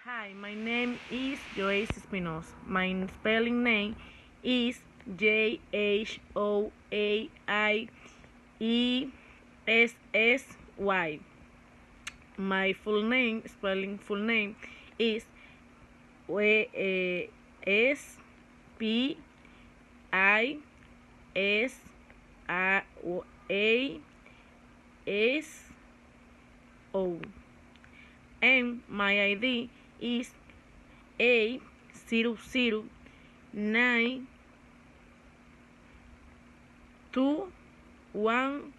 Hi, my name is Joyce Espinosa. My spelling name is Jhoaieissy. My full name is Spiso, and my ID is A009211